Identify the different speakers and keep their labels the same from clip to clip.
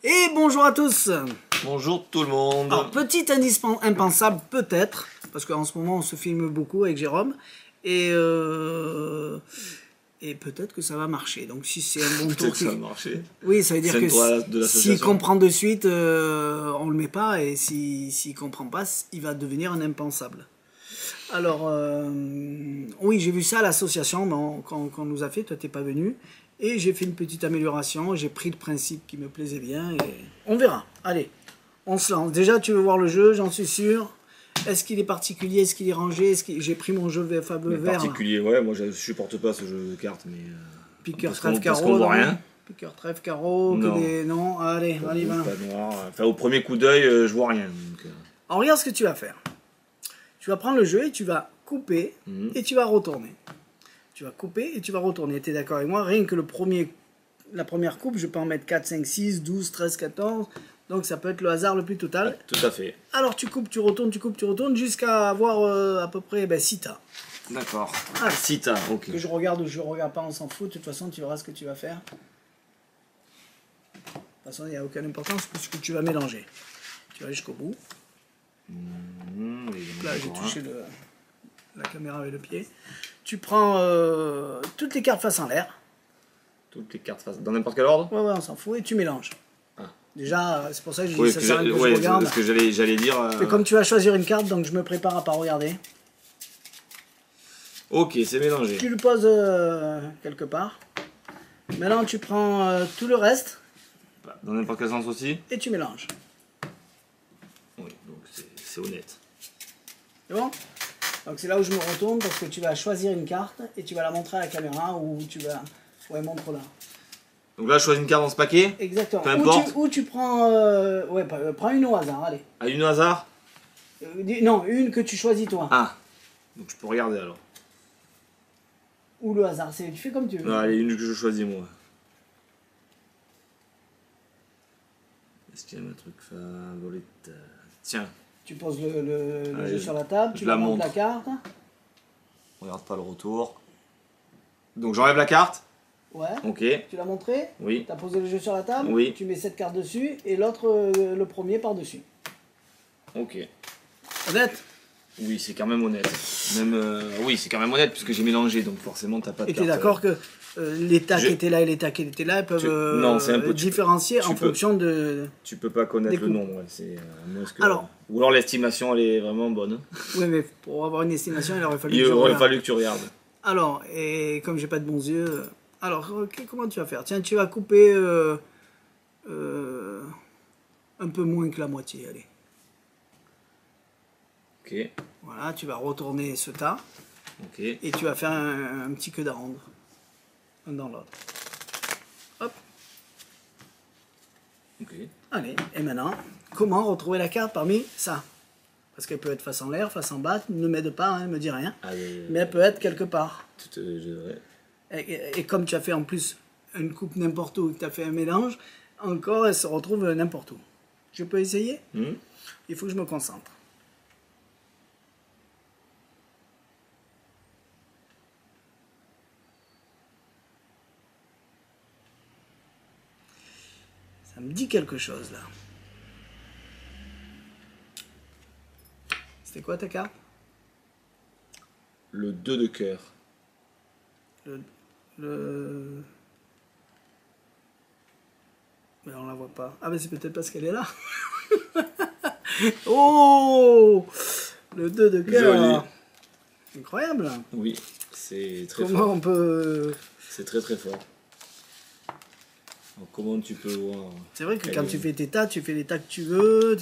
Speaker 1: Et bonjour à tous.
Speaker 2: Bonjour tout le monde.
Speaker 1: Alors, petit indice impensable peut-être, parce qu'en ce moment on se filme beaucoup avec Jérôme, et peut-être que ça va marcher. Donc si c'est un bon tour...
Speaker 2: Peut-être que ça va marcher.
Speaker 1: Oui, ça veut dire que s'il
Speaker 2: si
Speaker 1: comprend de suite, on le met pas, et s'il comprend pas, il va devenir un impensable. Alors, oui, j'ai vu ça à l'association qu'on nous a fait, toi t'es pas venu, et j'ai fait une petite amélioration, j'ai pris le principe qui me plaisait bien, et on verra. Allez, on se lance. Déjà, tu veux voir le jeu, j'en suis sûr. Est-ce qu'il est particulier, est-ce qu'il est rangé, j'ai pris mon jeu fameux vert.
Speaker 2: Particulier, ouais, moi je supporte pas ce jeu de cartes, mais...
Speaker 1: Piqueur, trèfle, carreau,
Speaker 2: parce qu'on voit rien.
Speaker 1: Piqueur, trèfle, carreau,
Speaker 2: non.
Speaker 1: Que des... Non, allez, on y va.
Speaker 2: Pas noir. Enfin, au premier coup d'œil, je vois rien. Donc,
Speaker 1: Alors, regarde ce que tu vas faire. Tu vas prendre le jeu et tu vas couper et tu vas retourner. Tu vas couper et tu vas retourner. Tu es d'accord avec moi? Rien que la première coupe, je peux en mettre 4, 5, 6, 12, 13, 14. Donc ça peut être le hasard le plus total.
Speaker 2: Ah, tout à fait.
Speaker 1: Alors tu coupes, tu retournes à avoir à peu près 6 tas.
Speaker 2: D'accord. Ah, 6 tas, ok.
Speaker 1: Que je regarde ou je regarde pas, on s'en fout. De toute façon, tu verras ce que tu vas faire. De toute façon, il n'y a aucune importance puisque tu vas mélanger. Tu vas jusqu'au bout. Là, j'ai touché la caméra avec le pied. Tu prends toutes les cartes face en l'air.
Speaker 2: Toutes les cartes face... Dans n'importe quel ordre?
Speaker 1: Ouais, on s'en fout. Et tu mélanges. Ah. Déjà, c'est pour ça que je dis
Speaker 2: oui,
Speaker 1: ça sert à rien que je regarde.
Speaker 2: Parce que j'allais dire...
Speaker 1: Mais comme tu vas choisir une carte, donc je me prépare à pas regarder.
Speaker 2: Ok, c'est mélangé.
Speaker 1: Tu le poses quelque part. Maintenant, tu prends tout le reste.
Speaker 2: Dans n'importe quel sens aussi.
Speaker 1: Et tu mélanges.
Speaker 2: Oui, donc c'est honnête.
Speaker 1: C'est bon? Donc c'est là où je me retourne parce que tu vas choisir une carte et tu vas la montrer à la caméra ou tu vas... Ouais, montre-la.
Speaker 2: Donc là, je choisis une carte dans ce paquet.
Speaker 1: Exactement.
Speaker 2: Peu importe.
Speaker 1: Ou tu prends... ouais, prends une au hasard, allez.
Speaker 2: Ah, une au hasard?
Speaker 1: Non, une que tu choisis toi.
Speaker 2: Ah, donc je peux regarder alors.
Speaker 1: Ou le hasard, tu fais comme tu veux.
Speaker 2: Non, allez, une que je choisis moi. Est-ce qu'il y a un truc favorite? Tiens.
Speaker 1: Tu poses le jeu sur la table, tu montres la carte.
Speaker 2: Regarde pas le retour. Donc j'enlève la carte.
Speaker 1: Ouais.
Speaker 2: Ok.
Speaker 1: Tu l'as montré?
Speaker 2: Oui.
Speaker 1: Tu as posé le jeu sur la table?
Speaker 2: Oui.
Speaker 1: Tu mets cette carte dessus et l'autre, le premier par-dessus.
Speaker 2: Ok.
Speaker 1: Honnête?
Speaker 2: Oui, c'est quand même honnête. Même, oui, c'est quand même honnête puisque j'ai mélangé, donc forcément t'as pas de
Speaker 1: carte. Et
Speaker 2: tu es
Speaker 1: d'accord que l'état qui était là et l'état qui était là, ils peuvent
Speaker 2: non, c'est un peu
Speaker 1: différencier en fonction de...
Speaker 2: Tu peux pas connaître le nombre, ouais, c'est...
Speaker 1: Alors...
Speaker 2: Ou alors l'estimation, elle est vraiment bonne.
Speaker 1: Oui, mais pour avoir une estimation, il aurait fallu
Speaker 2: que tu regardes.
Speaker 1: Alors, et comme j'ai pas de bons yeux... Alors, comment tu vas faire? Tiens, tu vas couper un peu moins que la moitié, allez.
Speaker 2: Ok.
Speaker 1: Voilà, tu vas retourner ce tas.
Speaker 2: Ok.
Speaker 1: Et tu vas faire un petit queue d'arronde. Un dans l'autre. Hop.
Speaker 2: Ok.
Speaker 1: Allez, et maintenant, comment retrouver la carte parmi ça? Parce qu'elle peut être face en l'air, face en bas, ne m'aide pas, hein, me dis rien. Mais elle peut être quelque part. Et comme tu as fait en plus une coupe n'importe où, que tu as fait un mélange, encore elle se retrouve n'importe où. Je peux essayer? Il faut que je me concentre. Ça me dit quelque chose là. C'était quoi ta carte?
Speaker 2: Le 2 de cœur.
Speaker 1: Mais on la voit pas. Ah mais c'est peut-être parce qu'elle est là. Oh, le 2 de cœur. Incroyable.
Speaker 2: Oui, c'est très fort.
Speaker 1: Comment on peut...
Speaker 2: C'est très très fort. Alors, comment tu peux voir...
Speaker 1: C'est vrai que quand tu fais tes tas, tu fais les tas que tu veux,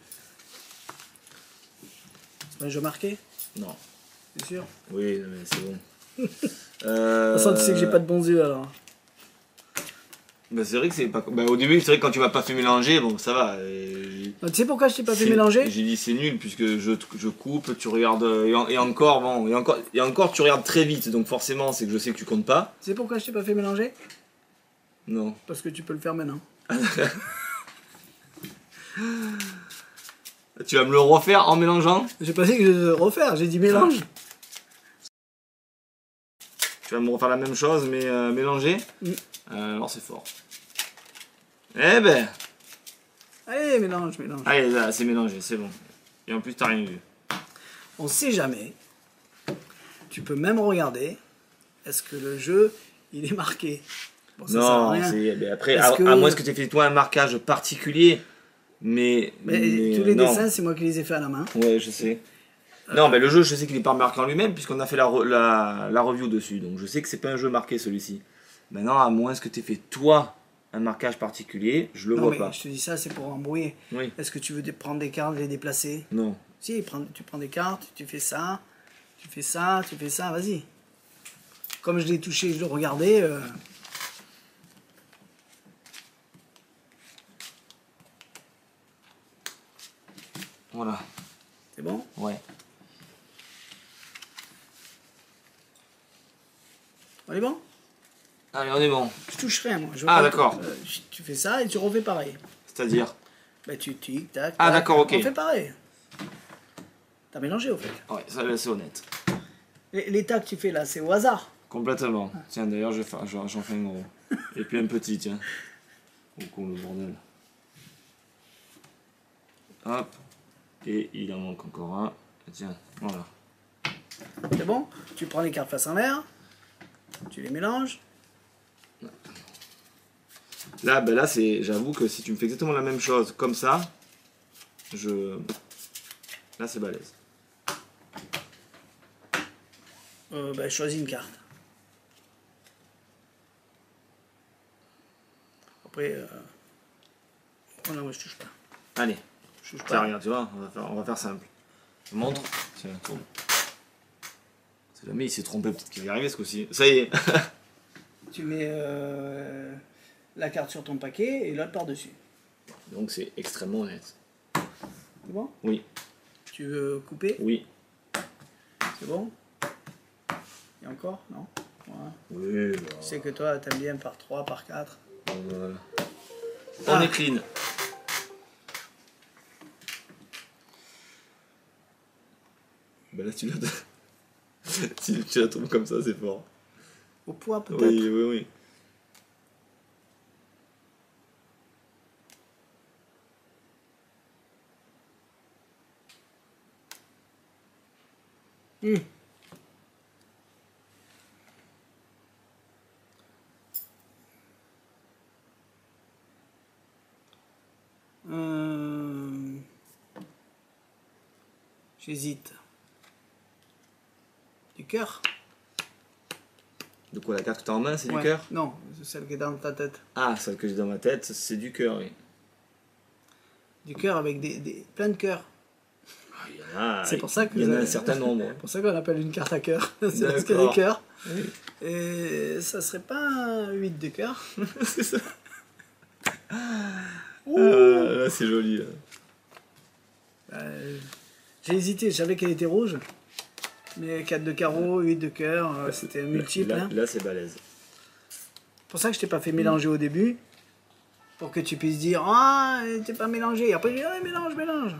Speaker 1: C'est pas un jeu marqué?
Speaker 2: Non.
Speaker 1: C'est sûr?
Speaker 2: Oui, mais c'est bon.
Speaker 1: De toute façon, tu sais que j'ai pas de bons yeux alors.
Speaker 2: Bah c'est vrai que c'est pas... Bah au début, c'est vrai que quand tu m'as pas fait mélanger, bon ça va.
Speaker 1: Tu sais pourquoi je t'ai pas fait mélanger?
Speaker 2: J'ai dit c'est nul puisque je coupe, tu regardes... Et encore, bon, et encore tu regardes très vite, donc forcément c'est que je sais que tu comptes pas.
Speaker 1: Tu sais pourquoi je t'ai pas fait mélanger?
Speaker 2: Non.
Speaker 1: Parce que tu peux le faire maintenant.
Speaker 2: Tu vas me le refaire en mélangeant?
Speaker 1: J'ai pas dit que je vais le refaire, j'ai dit mélange.
Speaker 2: Tu vas me refaire la même chose mais mélanger? Alors c'est fort. Eh ben,
Speaker 1: Allez, mélange, mélange.
Speaker 2: Allez, là, c'est mélangé, c'est bon. Et en plus, t'as rien vu.
Speaker 1: On sait jamais. Tu peux même regarder. Est-ce que le jeu, il est marqué? Bon, ça sert à
Speaker 2: Non,
Speaker 1: rien.
Speaker 2: mais après,
Speaker 1: Est-ce
Speaker 2: à moins que tu aies fait toi un marquage particulier,
Speaker 1: Mais tous les
Speaker 2: non.
Speaker 1: dessins, c'est moi qui les ai fait à la main.
Speaker 2: Ouais, je sais. Non, mais le jeu, je sais qu'il est pas marqué en lui-même, puisqu'on a fait la review dessus. Donc je sais que c'est pas un jeu marqué celui-ci. Maintenant, à moins que tu aies fait toi un marquage particulier, je le
Speaker 1: Non,
Speaker 2: vois
Speaker 1: mais
Speaker 2: pas.
Speaker 1: je te dis ça, c'est pour embrouiller.
Speaker 2: Oui.
Speaker 1: Est-ce que tu veux prendre des cartes, les déplacer?
Speaker 2: Non.
Speaker 1: Si, tu prends des cartes, tu fais ça, tu fais ça, tu fais ça, vas-y. Comme je l'ai touché, je le regardais.
Speaker 2: Voilà.
Speaker 1: C'est bon?
Speaker 2: Ouais.
Speaker 1: On est bon?
Speaker 2: Allez, on est bon.
Speaker 1: Je touche rien, moi.
Speaker 2: Ah, d'accord.
Speaker 1: Tu fais ça et tu refais pareil.
Speaker 2: C'est-à-dire?
Speaker 1: Bah, tu tic, tac.
Speaker 2: Ah,
Speaker 1: tac,
Speaker 2: d'accord, ok.
Speaker 1: On fait pareil. T'as mélangé, au fait.
Speaker 2: Ouais, ça là, c'est honnête.
Speaker 1: Les tas que tu fais là, c'est au hasard.
Speaker 2: Complètement. Tiens, d'ailleurs, j'en fais un gros. Et puis un petit, tiens. Au con, le bordel. Hop. Et il en manque encore un. Tiens, voilà.
Speaker 1: C'est bon? Tu prends les cartes face en l'air. Tu les mélanges.
Speaker 2: Là, ben là, j'avoue que si tu me fais exactement la même chose comme ça, là, c'est balèze.
Speaker 1: Bah, choisis une carte. Après, oh non, moi je touche pas.
Speaker 2: Allez,
Speaker 1: Je touche
Speaker 2: tiens,
Speaker 1: pas.
Speaker 2: regarde, tu vois, on va faire simple. Je montre. Tiens, tourne. C'est jamais il s'est trompé, peut-être qu'il va y arriver ce coup-ci. Ça y est.
Speaker 1: Tu mets la carte sur ton paquet et l'autre par-dessus.
Speaker 2: Donc c'est extrêmement honnête.
Speaker 1: C'est bon?
Speaker 2: Oui,
Speaker 1: Tu veux couper?
Speaker 2: oui.
Speaker 1: C'est bon? Et encore? Non? Voilà.
Speaker 2: Oui,
Speaker 1: Je sais que toi, t'aimes bien par 3, par 4.
Speaker 2: voilà.
Speaker 1: Ah.
Speaker 2: On est clean. Ben là, tu l'as. Si tu la trouves comme ça, c'est fort.
Speaker 1: Au poids, peut-être?
Speaker 2: Oui, oui, oui.
Speaker 1: Hmm. J'hésite. Du cœur?
Speaker 2: De quoi, la carte que t'as en main, c'est
Speaker 1: Ouais.
Speaker 2: du cœur?
Speaker 1: Non, c'est celle qui est dans ta tête.
Speaker 2: Ah, celle que j'ai dans ma tête, c'est du cœur, oui.
Speaker 1: Du cœur avec plein de cœurs.
Speaker 2: Ah, il y en a,
Speaker 1: C'est pour ça que
Speaker 2: il y en a un
Speaker 1: vous-
Speaker 2: certain nombre.
Speaker 1: C'est pour ça qu'on appelle une carte à cœur. C'est parce qu'il y a
Speaker 2: D'accord.
Speaker 1: des cœurs.
Speaker 2: Oui.
Speaker 1: Et ça serait pas un 8 de cœur?
Speaker 2: C'est ça. Là, c'est joli. Là.
Speaker 1: J'ai hésité, je savais qu'elle était rouge. Mais 4 de carreau, 8 de cœur, c'était multiple.
Speaker 2: Là,
Speaker 1: Hein.
Speaker 2: là, c'est balèze.
Speaker 1: C'est pour ça que je t'ai pas fait mélanger au début. Pour que tu puisses dire, ah, t'es pas mélangé. Après, je dis, ah, mélange, mélange.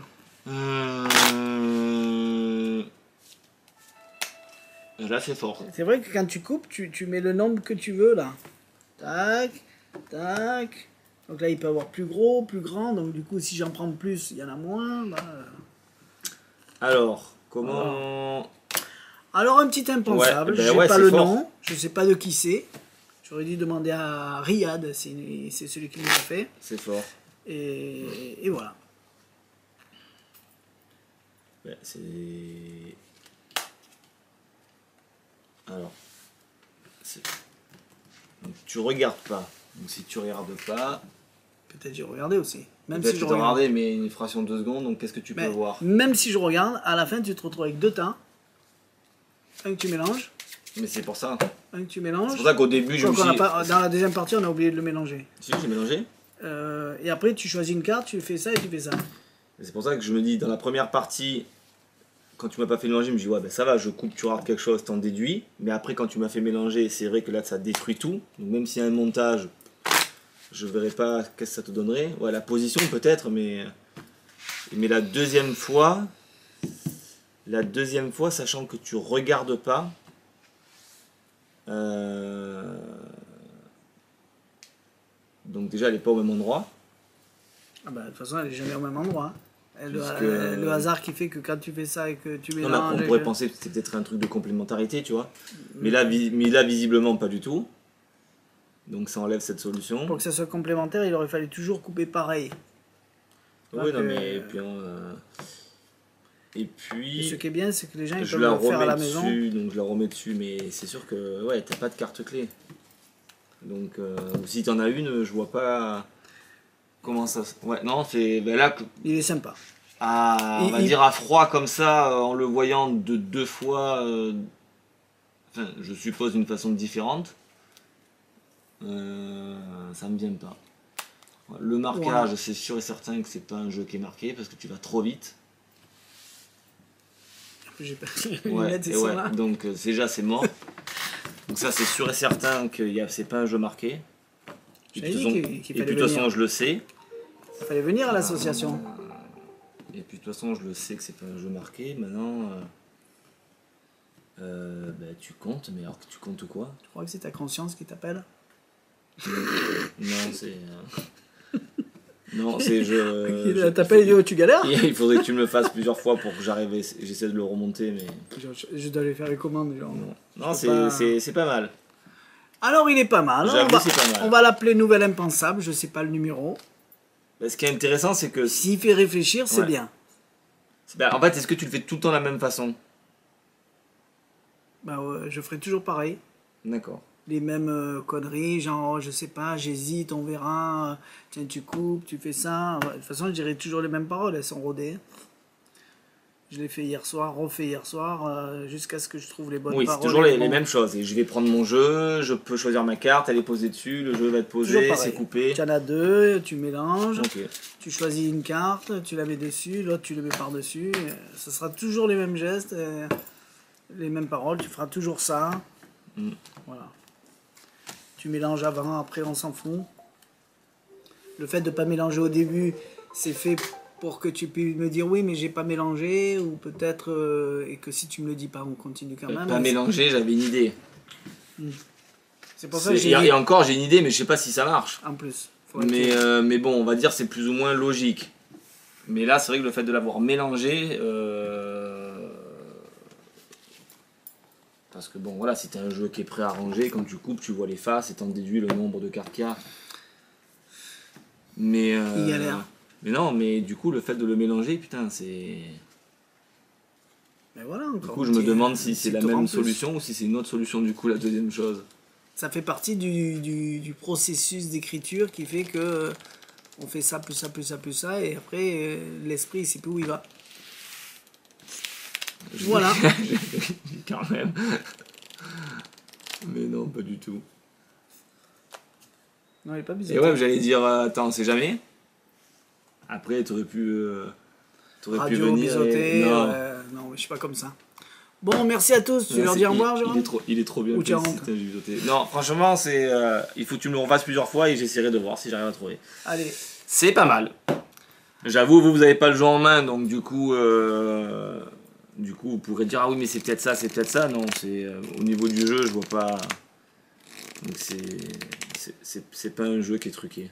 Speaker 2: Là, c'est fort.
Speaker 1: C'est vrai que quand tu coupes, tu mets le nombre que tu veux là. Tac, tac. Donc là, il peut avoir plus gros, plus grand. Donc du coup, si j'en prends plus, il y en a moins. Bah.
Speaker 2: Alors, comment...
Speaker 1: Alors, un petit impensable.
Speaker 2: Ouais, ben
Speaker 1: Je
Speaker 2: ouais,
Speaker 1: sais pas
Speaker 2: c'est
Speaker 1: le
Speaker 2: fort.
Speaker 1: nom. Je sais pas de qui c'est. J'aurais dû demander à Riyad. C'est celui qui me l'a fait.
Speaker 2: C'est fort.
Speaker 1: Et voilà.
Speaker 2: Ouais, c'est... Alors... Donc, tu regardes pas. Donc si tu regardes pas...
Speaker 1: Peut-être j'ai regardé aussi. Même
Speaker 2: Peut-être
Speaker 1: si
Speaker 2: que
Speaker 1: je
Speaker 2: t'as
Speaker 1: regarde.
Speaker 2: regardé, mais une fraction de 2 secondes, donc qu'est-ce que tu peux
Speaker 1: Mais
Speaker 2: voir?
Speaker 1: même si je regarde, à la fin, tu te retrouves avec deux teints. Un que tu mélanges.
Speaker 2: Mais c'est pour ça.
Speaker 1: Un que tu mélanges.
Speaker 2: C'est pour ça qu'au début, je me
Speaker 1: Donc,
Speaker 2: suis dit...
Speaker 1: dans la deuxième partie, on a oublié de le mélanger.
Speaker 2: Si, j'ai mélangé.
Speaker 1: Et après, tu choisis une carte, tu fais ça et tu fais ça.
Speaker 2: C'est pour ça que je me dis, dans la première partie, quand tu m'as pas fait mélanger, je me dis, ouais, ben ça va, je coupe, tu rates quelque chose, t'en déduis. Mais après, quand tu m'as fait mélanger, c'est vrai que là, ça détruit tout. Donc même s'il y a un montage, je verrai pas qu'est-ce que ça te donnerait. Ouais, la position peut-être, mais la deuxième fois, sachant que tu regardes pas, donc déjà, elle est pas au même endroit.
Speaker 1: Ah bah, de toute façon, elle est jamais au même endroit.
Speaker 2: Puisque-
Speaker 1: Le hasard qui fait que quand tu fais ça et que tu
Speaker 2: Non, mais
Speaker 1: mélanges...
Speaker 2: après, on pourrait penser que c'était peut-être un truc de complémentarité, tu vois. Mais là, visiblement, pas du tout. Donc ça enlève cette solution.
Speaker 1: Pour que ça soit complémentaire, il aurait fallu toujours couper pareil.
Speaker 2: Oui, non,
Speaker 1: que-
Speaker 2: mais... Et
Speaker 1: Et ce
Speaker 2: puis...
Speaker 1: qui est bien, c'est que les gens ils
Speaker 2: Je
Speaker 1: peuvent
Speaker 2: la
Speaker 1: le faire à
Speaker 2: remets
Speaker 1: la maison.
Speaker 2: dessus, donc je la remets dessus, mais c'est sûr que ouais, t'as pas de carte clé. Donc si t'en as une, je vois pas comment ça. Ouais, non, c'est ben là,
Speaker 1: Il est sympa.
Speaker 2: on va dire à froid comme ça, en le voyant de deux fois, enfin, je suppose d'une façon différente, ça me vient pas. Ouais, le marquage, c'est sûr et certain que c'est pas un jeu qui est marqué parce que tu vas trop vite.
Speaker 1: J'ai pas les
Speaker 2: Ouais,
Speaker 1: lunettes,
Speaker 2: et
Speaker 1: ils sont
Speaker 2: ouais,
Speaker 1: là.
Speaker 2: donc déjà c'est mort. Donc ça c'est sûr et certain que c'est pas un jeu marqué. Et
Speaker 1: J'avais
Speaker 2: puis
Speaker 1: dit
Speaker 2: de
Speaker 1: qu'il
Speaker 2: toute
Speaker 1: fallait
Speaker 2: façon
Speaker 1: venir.
Speaker 2: je le sais.
Speaker 1: Il fallait venir à l'association.
Speaker 2: Et puis de toute façon je le sais que c'est pas un jeu marqué. Maintenant tu comptes, mais alors que tu comptes quoi?
Speaker 1: Tu crois que c'est ta conscience qui t'appelle?
Speaker 2: Non c'est... Non c'est
Speaker 1: Il t'appelle et dit oh, tu galères?
Speaker 2: Il faudrait que tu me le fasses plusieurs fois pour que j'essaie de le remonter, mais...
Speaker 1: Je dois lui faire les commandes. Genre.
Speaker 2: Non
Speaker 1: pas-
Speaker 2: c'est pas mal.
Speaker 1: Alors il est pas mal.
Speaker 2: J'avoue, c'est pas mal.
Speaker 1: On va l'appeler Nouvelle Impensable, je sais pas le numéro.
Speaker 2: Bah, ce qui est intéressant c'est que...
Speaker 1: S'il fait réfléchir, c'est
Speaker 2: Ouais.
Speaker 1: bien.
Speaker 2: En fait, est-ce que tu le fais tout le temps de la même façon?
Speaker 1: Bah ouais, je ferai toujours pareil.
Speaker 2: D'accord.
Speaker 1: Les mêmes conneries, genre je sais pas, j'hésite, on verra, tiens tu coupes, tu fais ça. Ouais, de toute façon je dirais toujours les mêmes paroles, elles sont rodées. Je l'ai fait hier soir, refait hier soir, jusqu'à ce que je trouve les bonnes
Speaker 2: Oui, c'est
Speaker 1: paroles.
Speaker 2: toujours
Speaker 1: et
Speaker 2: les
Speaker 1: bon.
Speaker 2: mêmes choses. Et je vais prendre mon jeu, je peux choisir ma carte, elle est posée dessus, le jeu va être
Speaker 1: Toujours
Speaker 2: posé,
Speaker 1: pareil.
Speaker 2: c'est coupé.
Speaker 1: Tu en as deux, tu mélanges,
Speaker 2: Ok.
Speaker 1: tu choisis une carte, tu la mets dessus, l'autre tu le mets par-dessus. Ce sera toujours les mêmes gestes, les mêmes paroles, tu feras toujours ça.
Speaker 2: Mm.
Speaker 1: Voilà. Tu mélanges avant, après on s'en fout. Le fait de ne pas mélanger au début, c'est fait pour que tu puisses me dire oui mais j'ai pas mélangé, ou peut-être et que si tu me le dis pas on continue quand même.
Speaker 2: Pas mélangé, j'avais une idée.
Speaker 1: C'est pour ça que j'ai
Speaker 2: Et
Speaker 1: dit
Speaker 2: encore, j'ai une idée, mais je sais pas si ça marche.
Speaker 1: en plus.
Speaker 2: Mais bon, on va dire c'est plus ou moins logique. Mais là, c'est vrai que le fait de l'avoir mélangé... Parce que bon, voilà, si t'as un jeu qui est préarrangé, quand tu coupes, tu vois les faces et t'en déduis le nombre de cartes qu'il y a. Mais...
Speaker 1: Il galère.
Speaker 2: Mais non, mais du coup, le fait de le mélanger, putain, c'est...
Speaker 1: Mais voilà,
Speaker 2: Du coup, je me demande si c'est la même solution ou si c'est une autre solution, du coup, la deuxième chose.
Speaker 1: Ça fait partie du processus d'écriture qui fait que on fait ça, plus ça, plus ça, plus ça, et après l'esprit il sait plus où il va. Voilà.
Speaker 2: Quand même. Mais non, pas du tout.
Speaker 1: Non, il est pas bizarre.
Speaker 2: Et ouais, j'allais dire, attends, on sait jamais. Après, t'aurais pu
Speaker 1: Radio,
Speaker 2: venir.
Speaker 1: biseauté,
Speaker 2: Non.
Speaker 1: non, je suis pas comme ça. Bon, merci à tous. Tu
Speaker 2: Ouais,
Speaker 1: leur dis au revoir, Jérôme?
Speaker 2: il est trop bien
Speaker 1: Ou tu
Speaker 2: fait,
Speaker 1: rentres?
Speaker 2: c'est un biseauté. Non, franchement, c'est, il faut que tu me le refasses plusieurs fois et j'essaierai de voir si j'arrive à trouver.
Speaker 1: Allez,
Speaker 2: C'est pas mal. J'avoue, vous avez pas le jeu en main, donc du coup, vous pourrez dire ah oui, mais c'est peut-être ça, c'est peut-être ça. Non, c'est au niveau du jeu, je vois pas. Donc c'est pas un jeu qui est truqué.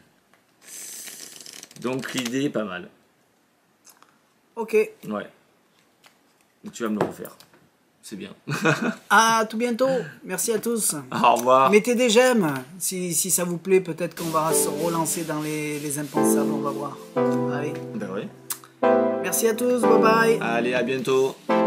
Speaker 2: Donc l'idée est pas mal.
Speaker 1: ok.
Speaker 2: Ouais. Donc, tu vas me le refaire. C'est bien.
Speaker 1: À tout bientôt. Merci à tous.
Speaker 2: Au revoir.
Speaker 1: Mettez des j'aime si ça vous plaît. Peut-être qu'on va se relancer dans les impensables. On va voir. Allez.
Speaker 2: Ben oui.
Speaker 1: Merci à tous. Bye bye.
Speaker 2: Allez, à bientôt.